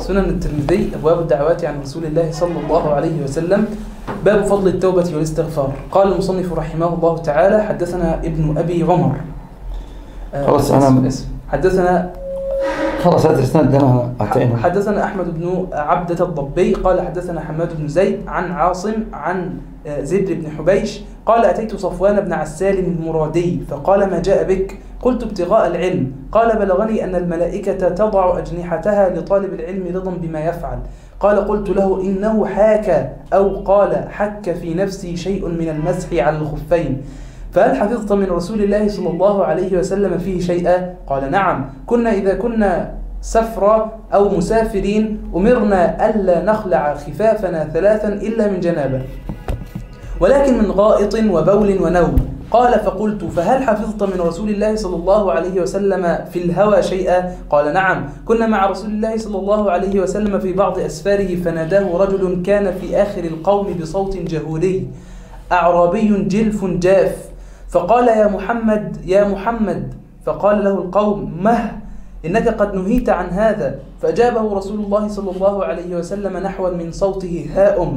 سنن الترمذي أبواب الدعوات عن رسول الله صلى الله عليه وسلم. باب فضل التوبة والاستغفار. قال المصنف رحمه الله تعالى: حدثنا ابن أبي عمر. خلاص أنا حدثنا خلاص هذا الإسناد ده حدثنا أحمد بن عبدة الضبي قال حدثنا حماد بن زيد عن عاصم عن زيد بن حبيش قال: أتيت صفوان بن عسال المرادي فقال: ما جاء بك؟ قلت: ابتغاء العلم. قال: بلغني أن الملائكة تضع أجنحتها لطالب العلم رضا بما يفعل. قال: قلت له: إنه حاك أو قال حك في نفسي شيء من المسح على الخفين، فهل حفظت من رسول الله صلى الله عليه وسلم فيه شيئا؟ قال: نعم، كنا إذا كنا سفرا أو مسافرين أمرنا ألا نخلع خفافنا ثلاثا إلا من جنابه، ولكن من غائط وبول ونوم. قال: فقلت: فهل حفظت من رسول الله صلى الله عليه وسلم في الهوى شيئا؟ قال: نعم، كنا مع رسول الله صلى الله عليه وسلم في بعض أسفاره فناداه رجل كان في آخر القوم بصوت جهوري أعرابي جلف جاف، فقال: يا محمد يا محمد. فقال له القوم: مه، إنك قد نهيت عن هذا. فأجابه رسول الله صلى الله عليه وسلم نحوا من صوته هائم،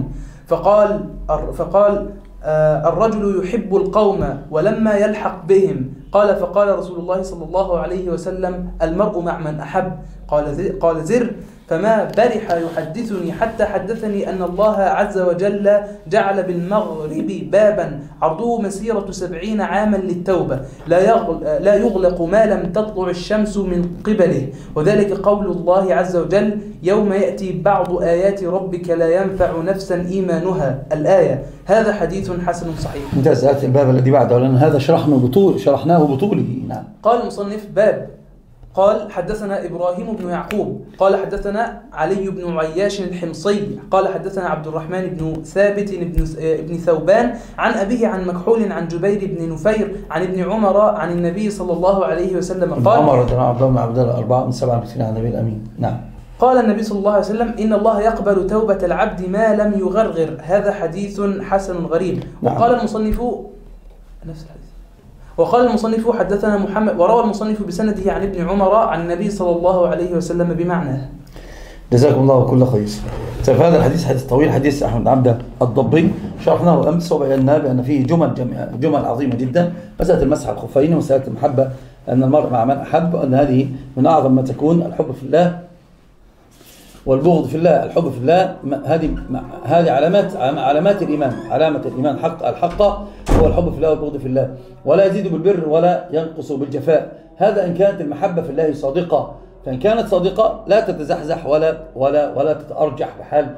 فقال الرجل يحب القوم ولما يلحق بهم. فقال رسول الله صلى الله عليه وسلم: المرء مع من أحب. قال زر: فما برح يحدثني حتى حدثني أن الله عز وجل جعل بالمغرب بابا عرضه مسيرة 70 عاما للتوبة لا يغلق ما لم تطلع الشمس من قبله، وذلك قول الله عز وجل: يوم يأتي بعض آيات ربك لا ينفع نفسا إيمانها، الآية. هذا حديث حسن صحيح. ممتاز. آتي الباب الذي بعده، لأن هذا شرحناه بطوله. نعم. قال المصنف: باب. قال: حدثنا إبراهيم بن يعقوب قال حدثنا علي بن عياش الحمصي قال حدثنا عبد الرحمن بن ثابت بن ثوبان عن أبيه عن مكحول عن جبير بن نفير عن ابن عمر عن النبي صلى الله عليه وسلم قال: عمر رضي الله عنه 4 من 7 عن النبي الأمين. نعم. قال النبي صلى الله عليه وسلم: إن الله يقبل توبة العبد ما لم يغرغر. هذا حديث حسن غريب. نعم. وقال المصنف نفس الحديث. وقال المصنف: حدثنا محمد، وروى المصنف بسنده عن ابن عمر عن النبي صلى الله عليه وسلم بمعناه. جزاكم الله كل خير. طيب، هذا الحديث حديث طويل، حديث أحمد عبده الضبي، شرحناه أمس وبينا بأن فيه جمل عظيمة جدا. مسألة المسح على الخفين، ومسألة المحبة، أن المرء مع من أحب، أن هذه من أعظم ما تكون، الحب في الله والبغض في الله. الحب في الله هذه علامات الإيمان. علامة الإيمان الحقة هو الحب في الله والبغض في الله، ولا يزيد بالبر ولا ينقص بالجفاء. هذا إن كانت المحبة في الله صادقة، فإن كانت صادقة لا تتزحزح ولا تتأرجح بحال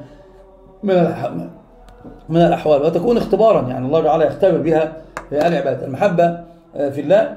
من الأحوال، وتكون اختبارا، يعني الله تعالى يختبر بها العباد. المحبة في الله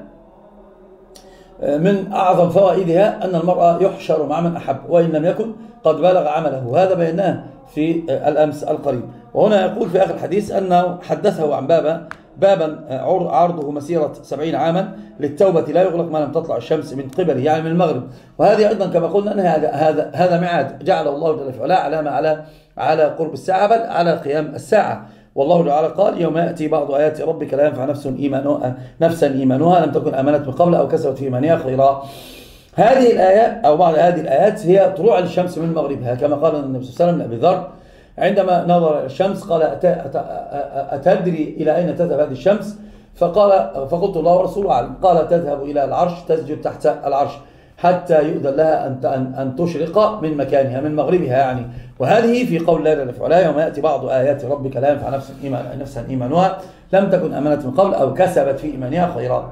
من أعظم فوائدها أن المرء يحشر مع من أحب وإن لم يكن قد بلغ عمله. هذا بيناه في الأمس القريب. وهنا يقول في آخر الحديث أنه حدثه عن بابا عرضه مسيرة 70 عاما للتوبة لا يغلق ما لم تطلع الشمس من قبله، يعني من المغرب. وهذه أيضا كما قلنا أن هذا ميعاد جعله الله جل وعلا علامة على قرب الساعة، بل على قيام الساعة. والله تعالى قال: يوم يأتي بعض آيات ربك لا ينفع نفسا إيمانها لم تكن آمنت من قبل أو كسبت في إيمانها خيرا. هذه الآيات أو بعض هذه الآيات هي طلوع الشمس من مغربها، كما قال النبي صلى الله عليه وسلم لأبي ذر عندما نظر إلى الشمس قال: أتدري إلى أين تذهب هذه الشمس؟ فقلت: الله ورسوله أعلم. قال: تذهب إلى العرش، تسجد تحت العرش حتى يؤذن لها أن تشرق من مكانها، من مغربها يعني. وهذه في قول الله جل وعلا: يوم يأتي بعض آيات ربك لا ينفع نفسا إيمانها لم تكن آمنت من قبل أو كسبت في إيمانها خيرا.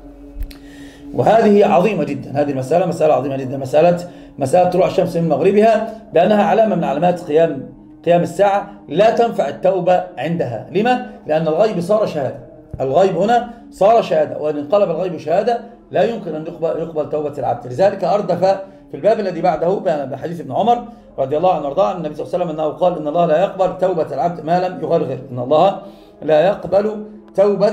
وهذه عظيمة جدا، هذه مسألة عظيمة جدا، مسألة طلوع الشمس من مغربها، بأنها علامة من علامات قيام الساعة. لا تنفع التوبة عندها. لما؟ لأن الغيب صار شهادة. الغيب هنا صار شهادة، وإن انقلب الغيب شهادة لا يمكن أن يقبل توبة العبد. لذلك أردف في الباب الذي بعده بحديث ابن عمر رضي الله عنه وارضاه عن النبي صلى الله عليه وسلم أنه قال: إن الله لا يقبل توبة العبد ما لم يغرغر. إن الله لا يقبل توبة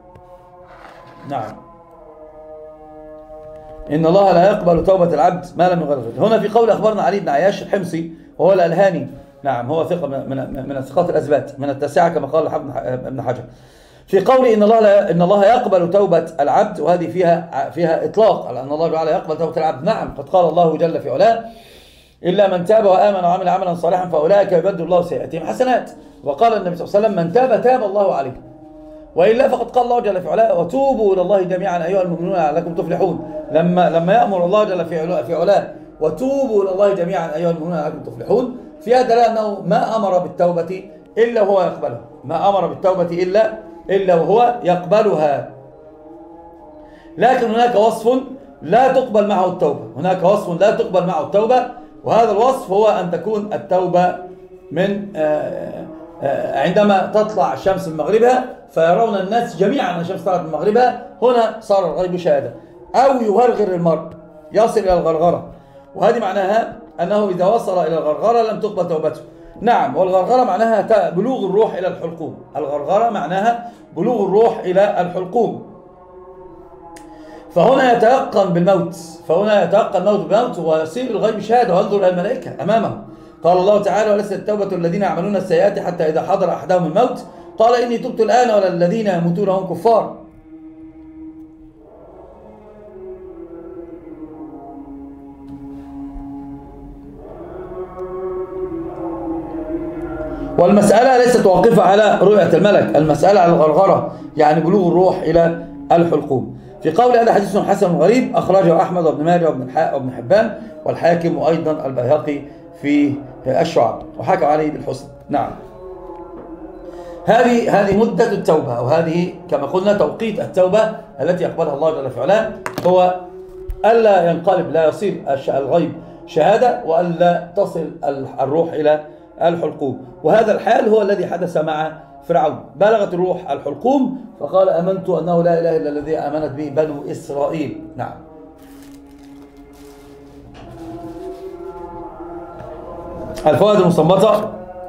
إن الله لا يقبل توبة العبد ما لم يغرغر. هنا في قول أخبرنا علي بن عياش الحمصي وهو الألهاني، نعم، هو ثقة من الثقات الأثبات من التاسعة كما قال ابن حجر، في قول إن الله يقبل توبة العبد. وهذه فيها إطلاق على أن الله تعالى يقبل توبة العبد. نعم، قد قال الله جل في علاه: إلا من تاب وآمن وعمل عملا صالحا فأولئك يبدل الله سيئاتهم حسنات. وقال النبي صلى الله عليه وسلم من تاب تاب الله عليه، وإلا فقد قال الله جل في علاه وتوبوا إلى الله جميعا أيها المؤمنون لعلكم تفلحون. لما يأمر الله جل في علاه وتوبوا إلى الله جميعا أيها المؤمنون لعلكم تفلحون، فيها دلالة أنه ما أمر بالتوبة إلا وهو يقبلها، ما أمر بالتوبة إلا وهو يقبلها. لكن هناك وصف لا تقبل معه التوبة، هناك وصف لا تقبل معه التوبة، وهذا الوصف هو أن تكون التوبة من عندما تطلع الشمس من مغربها فيرون الناس جميعا أن الشمس طلعت من مغربها، هنا صار الغيب شهادة. أو يغرغر المرء يصل إلى الغرغرة، وهذه معناها أنه إذا وصل إلى الغرغرة لم تقبل توبته. نعم، والغرغرة معناها بلوغ الروح إلى الحلقوم، الغرغرة معناها بلوغ الروح إلى الحلقوم. فهنا يتيقن بالموت، بالموت ويصير الغيب شهادة وينظر إلى الملائكة أمامه. قال الله تعالى وليست التوبة الذين يعملون السيئات حتى إذا حضر أحدهم الموت قال إني تبت الآن ولا الذين يموتون هم كفار. والمسألة ليست واقفة على رؤية الملك، المسألة على الغرغرة، يعني بلوغ الروح إلى الحلقوم. في قول هذا حديث حسن غريب أخرجه أحمد وابن ماجه وابن حبان والحاكم وأيضا البيهقي في الشعب وحكم عليه بالحسن. نعم، هذه مدة التوبة، أو هذه كما قلنا توقيت التوبة التي يقبلها الله جل في علاه، هو ألا ينقلب، لا يصير الغيب شهادة، وألا تصل الروح إلى الحلقوم. وهذا الحال هو الذي حدث مع فرعون، بلغت الروح الحلقوم فقال آمنت أنه لا إله إلا الذي آمنت به بنو إسرائيل. نعم. الفوائد المستنبطة: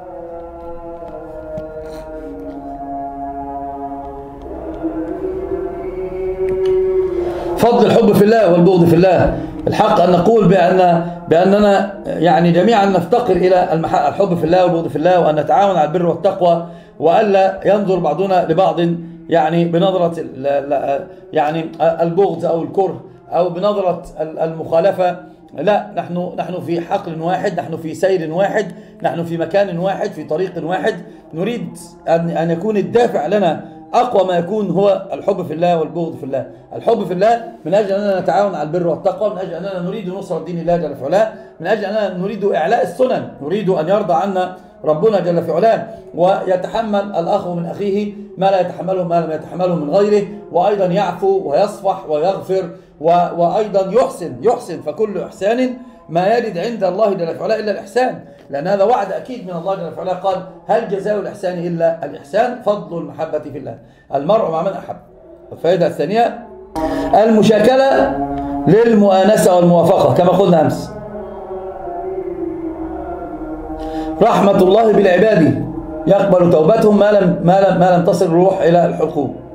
فضل الحب في الله والبغض في الله. الحق أن نقول بأننا يعني جميعا نفتقر إلى الحب في الله والبغض في الله، وأن نتعاون على البر والتقوى، وألا ينظر بعضنا لبعض يعني بنظرة يعني البغض أو الكره أو بنظرة المخالفة. لا، نحن في حقل واحد، نحن في سير واحد، نحن في مكان واحد، في طريق واحد. نريد أن يكون الدافع لنا أقوى ما يكون هو الحب في الله والبغض في الله. الحب في الله من أجل أننا نتعاون على البر والتقوى، من أجل أننا نريد نصرة دين الله جل في علاه، من أجل أننا نريد إعلاء السنن، نريد أن يرضى عنا ربنا جل في علاه، ويتحمل الأخ من أخيه ما لا يتحمله ما لم يتحمله من غيره، وأيضا يعفو ويصفح ويغفر، وأيضا يحسن. فكل إحسان ما يرد عند الله جل في علاه إلا الإحسان، لأن هذا وعد أكيد من الله جل في علاه. قال هل جزاء الإحسان إلا الإحسان؟ فضل المحبة في الله، المرء مع من أحب. الفائدة الثانية: المشاكلة للمؤانسة والموافقة كما قلنا أمس. رحمة الله بالعباد، يقبل توبتهم ما لم تصل الروح إلى الحلقوم.